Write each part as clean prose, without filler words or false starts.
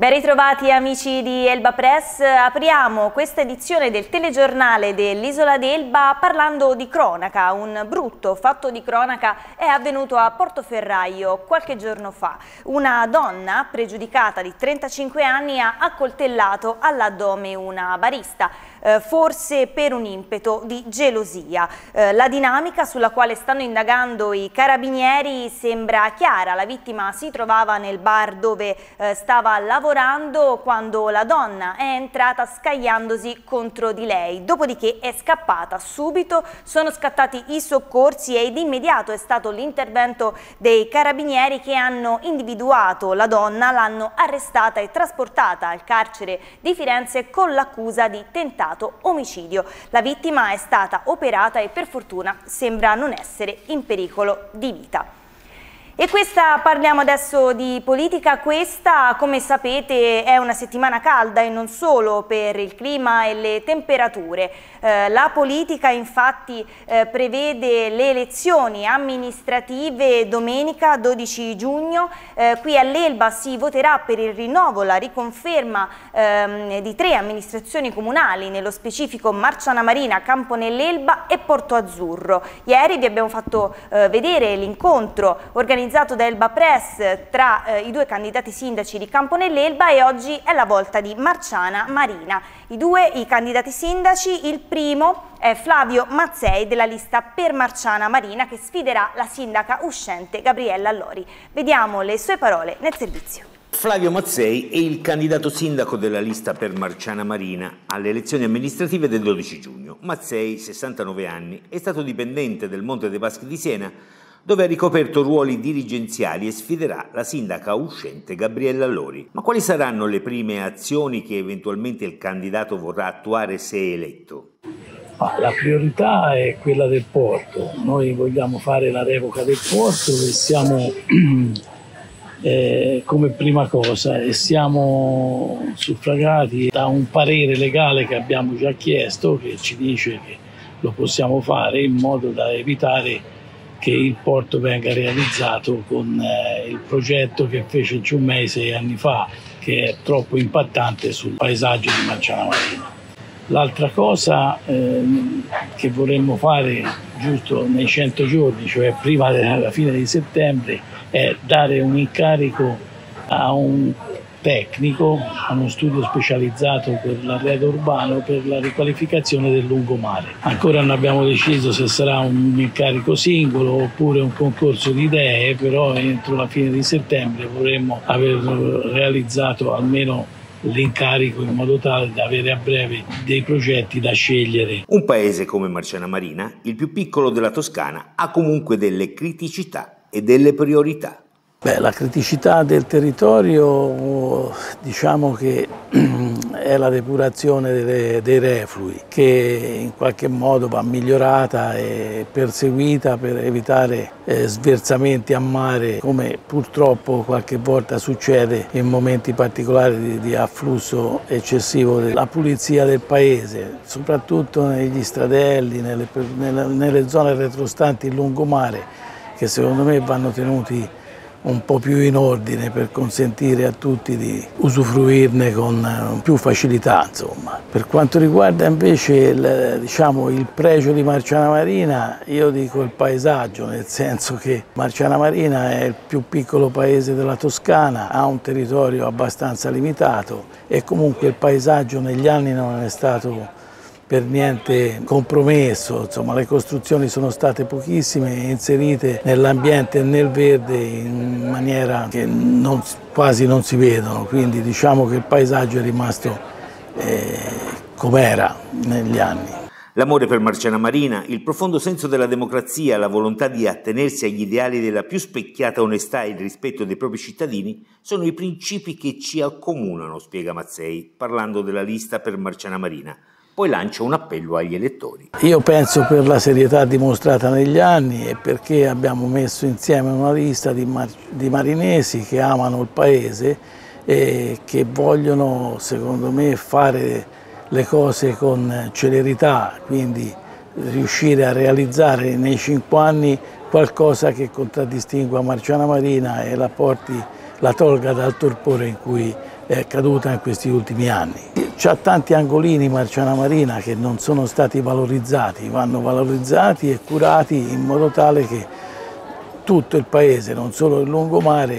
Ben ritrovati amici di Elba Press, apriamo questa edizione del telegiornale dell'Isola d'Elba parlando di cronaca. Un brutto fatto di cronaca è avvenuto a Portoferraio qualche giorno fa. Una donna pregiudicata di 35 anni ha accoltellato all'addome una barista, forse per un impeto di gelosia. La dinamica sulla quale stanno indagando i carabinieri sembra chiara. La vittima si trovava nel bar dove stava lavorando quando la donna è entrata scagliandosi contro di lei, dopodiché è scappata. Subito sono scattati i soccorsi e di immediato è stato l'intervento dei carabinieri che hanno individuato la donna, l'hanno arrestata e trasportata al carcere di Firenze con l'accusa di tentato omicidio. La vittima è stata operata e per fortuna sembra non essere in pericolo di vita. E parliamo adesso di politica. Questa, come sapete, è una settimana calda e non solo per il clima e le temperature. La politica infatti prevede le elezioni amministrative domenica 12 giugno. Qui all'Elba si voterà per il rinnovo, la riconferma di 3 amministrazioni comunali, nello specifico Marciana Marina, Campo nell'Elba e Porto Azzurro. Ieri vi abbiamo fatto vedere l'incontro organizzato da Elba Press tra i 2 candidati sindaci di Campo nell'Elba e oggi è la volta di Marciana Marina. I candidati sindaci, il primo è Flavio Mazzei della lista per Marciana Marina che sfiderà la sindaca uscente Gabriella Allori. Vediamo le sue parole nel servizio. Flavio Mazzei è il candidato sindaco della lista per Marciana Marina alle elezioni amministrative del 12 giugno. Mazzei, 69 anni, è stato dipendente del Monte dei Paschi di Siena, dove ha ricoperto ruoli dirigenziali e sfiderà la sindaca uscente Gabriella Allori. Ma quali saranno le prime azioni che eventualmente il candidato vorrà attuare se eletto? La priorità è quella del porto. Noi vogliamo fare la revoca del porto e siamo come prima cosa e siamo suffragati da un parere legale che abbiamo già chiesto, che ci dice che lo possiamo fare in modo da evitare che il porto venga realizzato con il progetto che fece Ciummei 6 anni fa, che è troppo impattante sul paesaggio di Marciana Marina. L'altra cosa che vorremmo fare giusto nei 100 giorni, cioè prima della fine di settembre, è dare un incarico a un tecnico, a uno studio specializzato per l'arredo urbano per la riqualificazione del lungomare. Ancora non abbiamo deciso se sarà un incarico singolo oppure un concorso di idee, però entro la fine di settembre vorremmo aver realizzato almeno l'incarico in modo tale da avere a breve dei progetti da scegliere. Un paese come Marciana Marina, il più piccolo della Toscana, ha comunque delle criticità e delle priorità. La criticità del territorio diciamo che è la depurazione dei reflui, che in qualche modo va migliorata e perseguita per evitare sversamenti a mare, come purtroppo qualche volta succede in momenti particolari di afflusso eccessivo. La pulizia del paese, soprattutto negli stradelli, nelle zone retrostanti il lungomare, che secondo me vanno tenuti un po' più in ordine per consentire a tutti di usufruirne con più facilità, insomma. Per quanto riguarda invece il pregio di Marciana Marina, io dico il paesaggio, nel senso che Marciana Marina è il più piccolo paese della Toscana, ha un territorio abbastanza limitato e comunque il paesaggio negli anni non è stato per niente compromesso, insomma le costruzioni sono state pochissime e inserite nell'ambiente e nel verde in maniera che quasi non si vedono, quindi diciamo che il paesaggio è rimasto com'era negli anni. L'amore per Marciana Marina, il profondo senso della democrazia, la volontà di attenersi agli ideali della più specchiata onestà e il rispetto dei propri cittadini sono i principi che ci accomunano, spiega Mazzei, parlando della lista per Marciana Marina. Poi lancia un appello agli elettori. Io penso per la serietà dimostrata negli anni e perché abbiamo messo insieme una lista di marinesi che amano il paese e che vogliono, secondo me, fare le cose con celerità, quindi riuscire a realizzare nei 5 anni qualcosa che contraddistingua Marciana Marina e la tolga dal torpore in cui è accaduta in questi ultimi anni. C'ha tanti angolini Marciana Marina che non sono stati valorizzati, vanno valorizzati e curati in modo tale che tutto il paese, non solo il lungomare,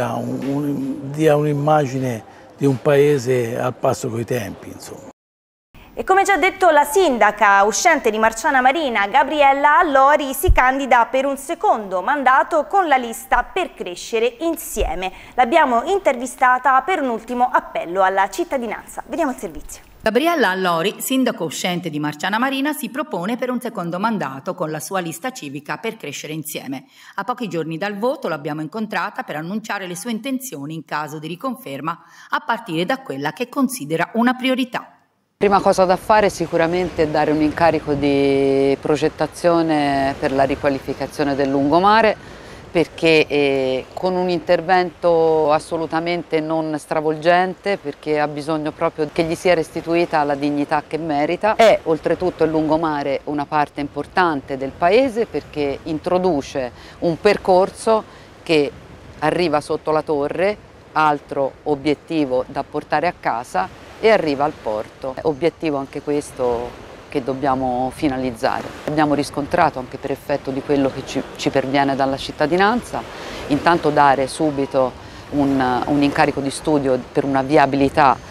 dia un'immagine di un paese al passo coi tempi, insomma. E come già detto la sindaca uscente di Marciana Marina, Gabriella Allori, si candida per un secondo mandato con la lista Per Crescere Insieme. L'abbiamo intervistata per un ultimo appello alla cittadinanza. Vediamo il servizio. Gabriella Allori, sindaco uscente di Marciana Marina, si propone per un secondo mandato con la sua lista civica Per Crescere Insieme. A pochi giorni dal voto l'abbiamo incontrata per annunciare le sue intenzioni in caso di riconferma, a partire da quella che considera una priorità. Prima cosa da fare sicuramente è dare un incarico di progettazione per la riqualificazione del lungomare, perché con un intervento assolutamente non stravolgente, perché ha bisogno proprio che gli sia restituita la dignità che merita. È oltretutto il lungomare una parte importante del paese, perché introduce un percorso che arriva sotto la torre, altro obiettivo da portare a casa, e arriva al porto. Obiettivo anche questo che dobbiamo finalizzare. Abbiamo riscontrato anche per effetto di quello che ci perviene dalla cittadinanza, intanto dare subito un incarico di studio per una viabilità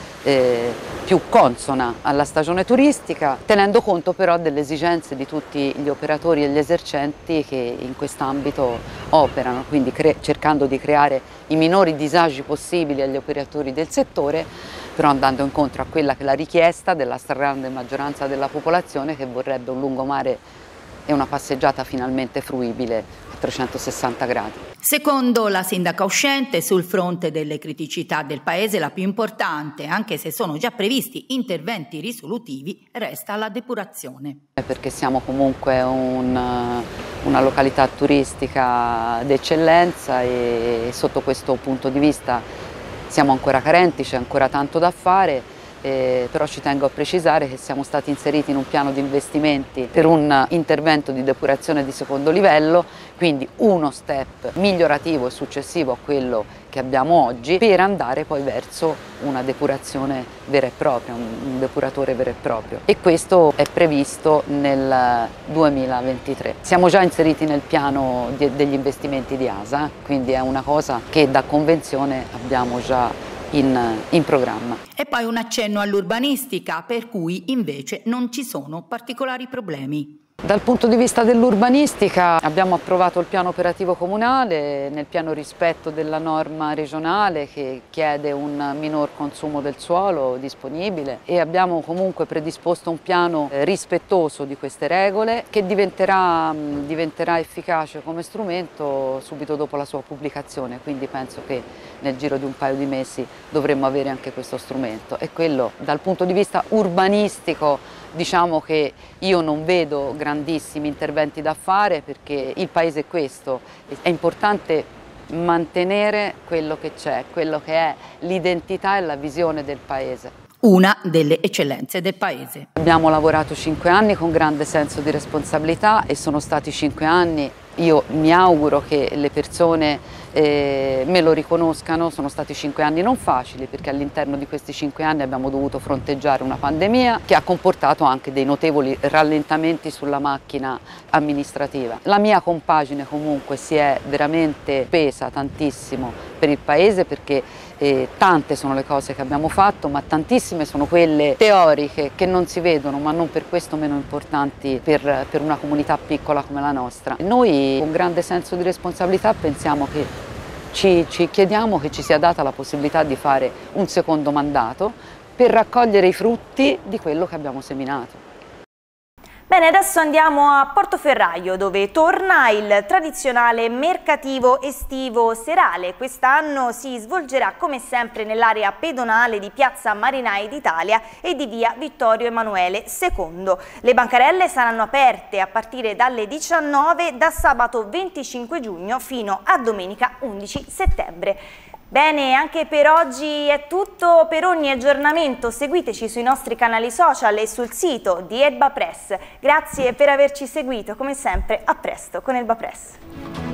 più consona alla stagione turistica, tenendo conto però delle esigenze di tutti gli operatori e gli esercenti che in quest'ambito operano, quindi cercando di creare i minori disagi possibili agli operatori del settore, però andando incontro a quella che è la richiesta della stragrande maggioranza della popolazione, che vorrebbe un lungomare e una passeggiata finalmente fruibile a 360 gradi. Secondo la sindaca uscente, sul fronte delle criticità del paese la più importante, anche se sono già previsti interventi risolutivi, resta la depurazione. Perché siamo comunque una località turistica d'eccellenza e sotto questo punto di vista siamo ancora carenti, c'è ancora tanto da fare. Però ci tengo a precisare che siamo stati inseriti in un piano di investimenti per un intervento di depurazione di secondo livello, quindi uno step migliorativo e successivo a quello che abbiamo oggi, per andare poi verso una depurazione vera e propria, un depuratore vero e proprio, e questo è previsto nel 2023. Siamo già inseriti nel piano degli investimenti di ASA, quindi è una cosa che da convenzione abbiamo già in programma. E poi un accenno all'urbanistica, per cui invece non ci sono particolari problemi. Dal punto di vista dell'urbanistica abbiamo approvato il piano operativo comunale nel pieno rispetto della norma regionale che chiede un minor consumo del suolo disponibile, e abbiamo comunque predisposto un piano rispettoso di queste regole che diventerà efficace come strumento subito dopo la sua pubblicazione, quindi penso che nel giro di un paio di mesi dovremmo avere anche questo strumento. E quello dal punto di vista urbanistico, diciamo che io non vedo grandissimi interventi da fare, perché il paese è questo, è importante mantenere quello che c'è, quello che è l'identità e la visione del paese. Una delle eccellenze del paese. Abbiamo lavorato 5 anni con grande senso di responsabilità e sono stati 5 anni, io mi auguro che le persone me lo riconoscano, sono stati 5 anni non facili, perché all'interno di questi 5 anni abbiamo dovuto fronteggiare una pandemia che ha comportato anche dei notevoli rallentamenti sulla macchina amministrativa. La mia compagine comunque si è veramente spesa tantissimo per il paese, perché tante sono le cose che abbiamo fatto, ma tantissime sono quelle teoriche che non si vedono, ma non per questo meno importanti per una comunità piccola come la nostra. Noi con grande senso di responsabilità pensiamo che ci chiediamo che ci sia data la possibilità di fare un secondo mandato per raccogliere i frutti di quello che abbiamo seminato. Bene, adesso andiamo a Portoferraio, dove torna il tradizionale mercativo estivo serale. Quest'anno si svolgerà come sempre nell'area pedonale di Piazza Marinai d'Italia e di via Vittorio Emanuele II. Le bancarelle saranno aperte a partire dalle 19 da sabato 25 giugno fino a domenica 11 settembre. Bene, anche per oggi è tutto. Per ogni aggiornamento seguiteci sui nostri canali social e sul sito di Elba Press. Grazie per averci seguito, come sempre a presto con Elba Press.